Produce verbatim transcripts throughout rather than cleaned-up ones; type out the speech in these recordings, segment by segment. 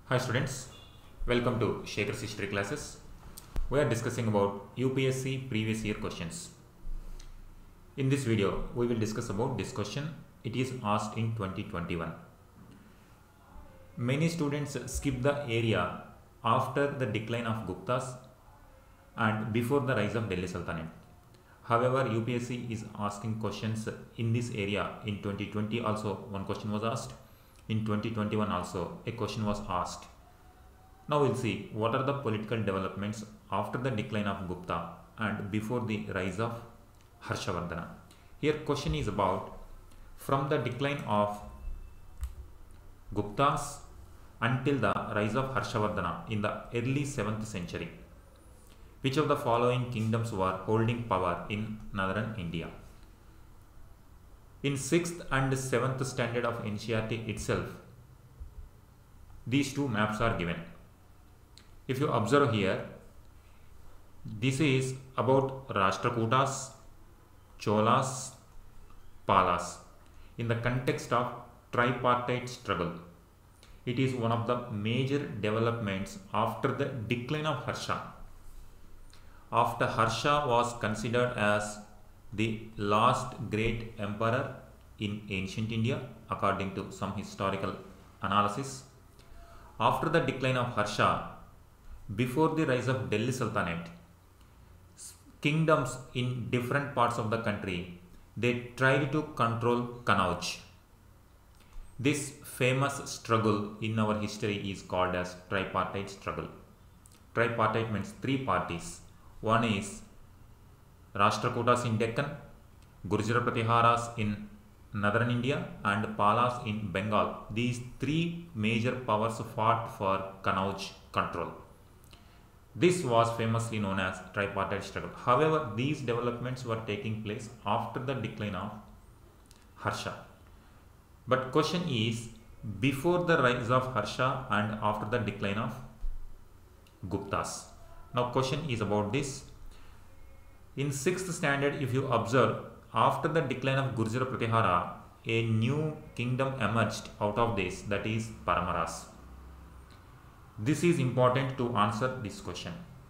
Hi students, welcome to Shekhar's history classes. We are discussing about U P S C previous year questions. In this video, we will discuss about this question. It is asked in twenty twenty-one. Many students skip the area after the decline of Guptas and before the rise of Delhi Sultanate. However, U P S C is asking questions in this area. In twenty twenty also one question was asked. In twenty twenty-one also a question was asked. Now we'll see what are the political developments after the decline of Gupta and before the rise of Harshavardhana. Here question is about from the decline of Guptas until the rise of Harshavardhana in the early seventh century. Which of the following kingdoms were holding power in northern India? In sixth and seventh standard of N C R T itself, these two maps are given. If you observe here, this is about Rashtrakutas, Cholas, Palas in the context of tripartite struggle. It is one of the major developments after the decline of Harsha. After Harsha was considered as the last great emperor in ancient India according to some historical analysis. After the decline of Harsha, before the rise of Delhi Sultanate, kingdoms in different parts of the country, they tried to control Kannauj. This famous struggle in our history is called as tripartite struggle. Tripartite means three parties. One is Rashtrakutas in Deccan, Gurjara Pratiharas in northern India and Palas in Bengal. These three major powers fought for Kannauj control. This was famously known as tripartite struggle. However, these developments were taking place after the decline of Harsha. But question is, before the rise of Harsha and after the decline of Guptas. Now question is about this. In sixth standard, if you observe, after the decline of Gurjara Pratihara, a new kingdom emerged out of this, that is Paramaras. This is important to answer this question.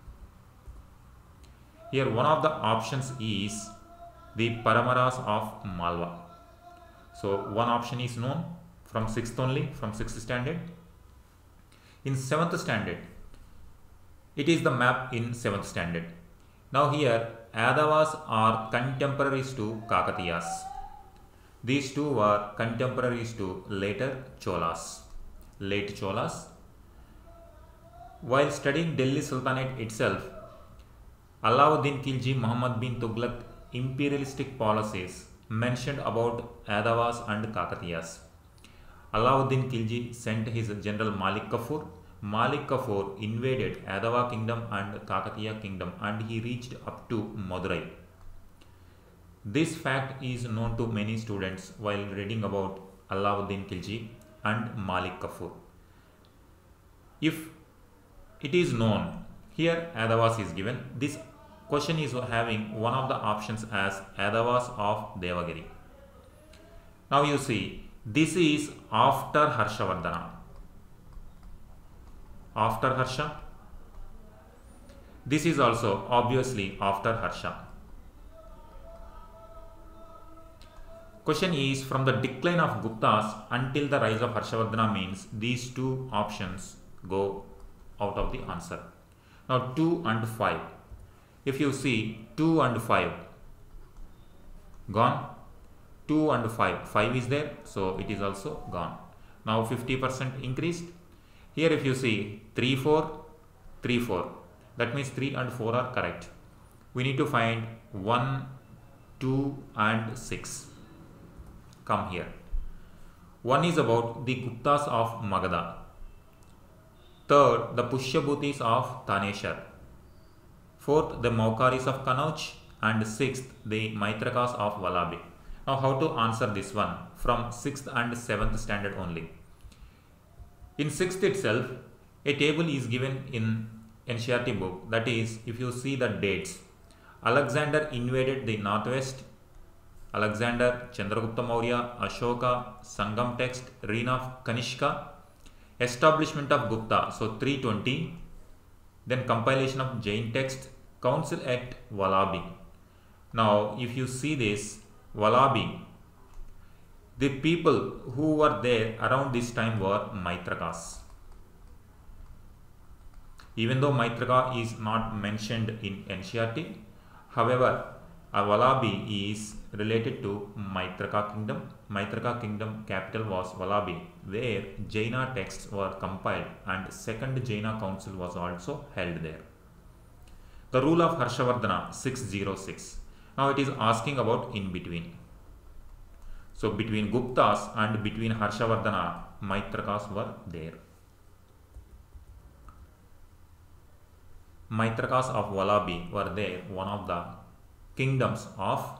Here one of the options is the Paramaras of Malwa. So one option is known from sixth only, from sixth standard. In seventh standard, it is the map in seventh standard. Now here Yadavas are contemporaries to Kakatiyas. These two were contemporaries to later Cholas, late Cholas. While studying Delhi Sultanate itself, Alauddin Khilji Muhammad bin Tughlaq imperialistic policies mentioned about Yadavas and Kakatiyas. Alauddin Khilji sent his general Malik Kafur. Malik Kafur invaded Yadava kingdom and Kakatiya kingdom and he reached up to Madurai. This fact is known to many students while reading about Alauddin Khilji and Malik Kafur. If it is known, here Yadavas is given. This question is having one of the options as Yadavas of Devagiri. Now you see, this is after Harshavardhana. After Harsha. This is also obviously after Harsha. Question is from the decline of Guptas until the rise of Harshavardhana means these two options go out of the answer. Now two and five. If you see two and five gone, two and five, five is there, so it is also gone. Now fifty percent increased. Here if you see three, four, three, four, that means three and four are correct. We need to find one, two and six. Come here. one is about the Guptas of Magadha. Third, the Pushyabhutis of Thaneshwar. Fourth, the Maukaris of Kannauj. And sixth, the Maitrakas of Vallabhi. Now how to answer this one from sixth and seventh standard only. In sixth itself, a table is given in N C R T book. That is, if you see the dates, Alexander invaded the northwest. Alexander, Chandragupta Maurya, Ashoka, Sangam text, reign of Kanishka. Establishment of Gupta, so three twenty. Then compilation of Jain text, council at Vallabhi. Now if you see this Vallabhi, the people who were there around this time were Maitrakas. Even though Maitraka is not mentioned in N C E R T, however, Vallabhi is related to Maitraka kingdom. Maitraka kingdom capital was Vallabhi, where Jaina texts were compiled and second Jaina council was also held there. The rule of Harshavardhana six oh six. Now it is asking about in between. So between Guptas and between Harshavardhana, Maitrakas were there. Maitrakas of Vallabhi were there, one of the kingdoms of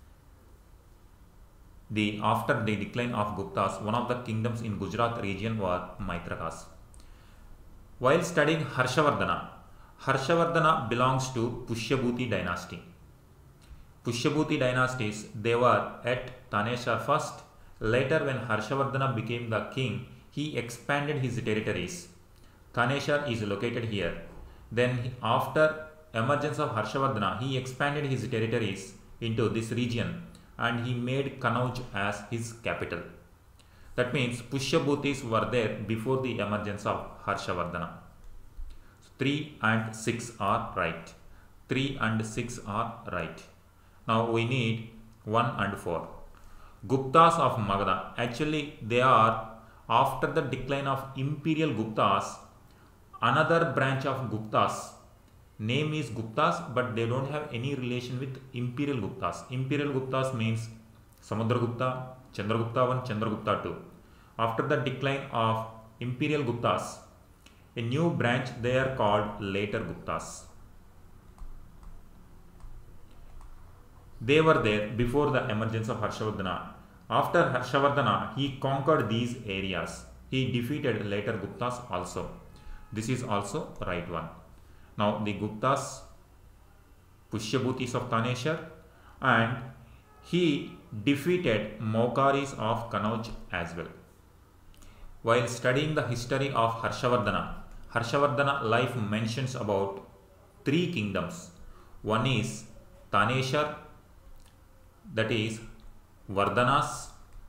the after the decline of Guptas, one of the kingdoms in Gujarat region were Maitrakas. While studying Harshavardhana, Harshavardhana belongs to Pushyabhuti dynasty. Pushyabhuti dynasties, they were at Taneshar first. Later, when Harshavardhana became the king, he expanded his territories. Taneshar is located here. Then after emergence of Harshavardhana, he expanded his territories into this region and he made Kanauj as his capital. That means Pushyabhutis were there before the emergence of Harshavardhana. So three and six are right. three and six are right. Now we need one and four. Guptas of Magadha. Actually, they are after the decline of Imperial Guptas, another branch of Guptas. Name is Guptas, but they don't have any relation with Imperial Guptas. Imperial Guptas means Samudragupta, Chandragupta one, Chandragupta two. After the decline of Imperial Guptas, a new branch, they are called later Guptas. They were there before the emergence of Harshavardhana. After Harshavardhana, he conquered these areas. He defeated later Guptas also. This is also right one. Now the Guptas, Pushyabhutis of Taneshar, and he defeated Maukaris of Kanauj as well. While studying the history of Harshavardhana, Harshavardhana life mentions about three kingdoms. One is Taneshar, that is Vardhanas,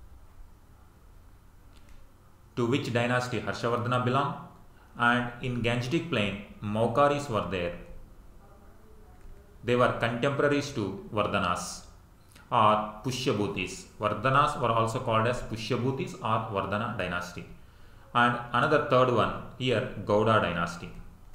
to which dynasty Harshavardhana belonged, and in Gangetic plain, Maukaris were there. They were contemporaries to Vardhanas or Pushyabhutis. Vardhanas were also called as Pushyabhutis or Vardhana dynasty. And another third one here, Gauda dynasty.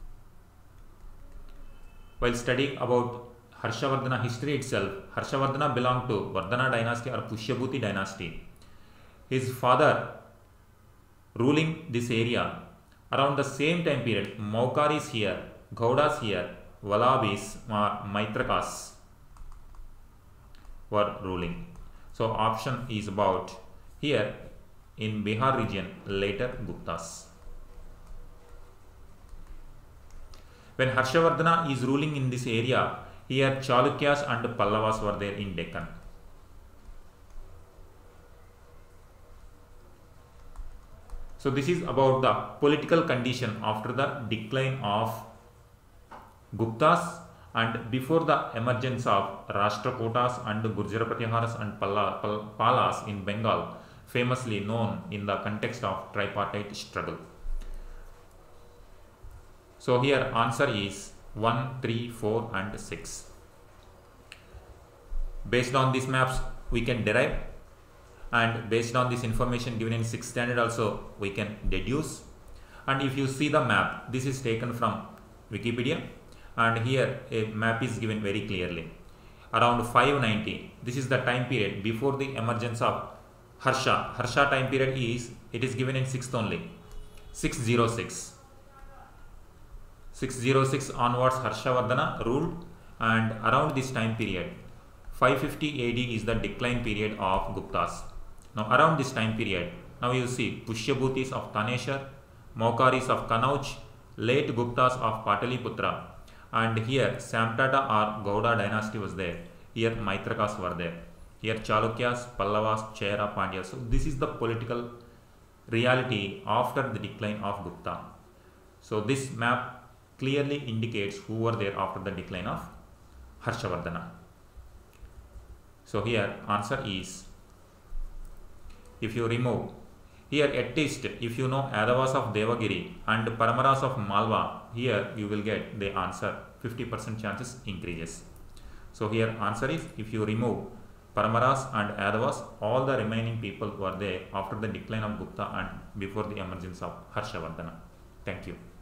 While studying about Harshavardhana history itself, Harshavardhana belonged to Vardhana dynasty or Pushyabhuti dynasty. His father ruling this area around the same time period, Maukaris here, Gaudas here, Vallabhis or Maitrakas were ruling. So option is about here in Bihar region, later Guptas. When Harshavardhana is ruling in this area, here Chalukyas and Pallavas were there in Deccan. So this is about the political condition after the decline of Guptas and before the emergence of Rashtrakutas and Gurjara Pratiharas and Palla, Pal, Palas in Bengal, famously known in the context of tripartite struggle. So here answer is one, three, four and six. Based on these maps we can derive, and based on this information given in sixth standard also we can deduce. And if you see the map, this is taken from Wikipedia, and here a map is given very clearly. Around five ninety, this is the time period before the emergence of Harsha. Harsha time period is, it is given in sixth only, six oh six. six oh six onwards Harshavardhana ruled, and around this time period five fifty A D is the decline period of Guptas. Now around this time period, now you see Pushyabhutis of Taneshar, Maukaris of Kanauj, late Guptas of Pataliputra, and here Samtata or Gauda dynasty was there. Here Maitrakas were there. Here Chalukyas, Pallavas, Chera, Pandyas. So this is the political reality after the decline of Gupta. So this map clearly indicates who were there after the decline of Harshavardhana. So here answer is, if you remove here, at least if you know Yadavas of Devagiri and Paramaras of Malwa, here you will get the answer, fifty percent chances increases. So here answer is, if you remove Paramaras and Yadavas, all the remaining people were there after the decline of Gupta and before the emergence of Harshavardhana. Thank you.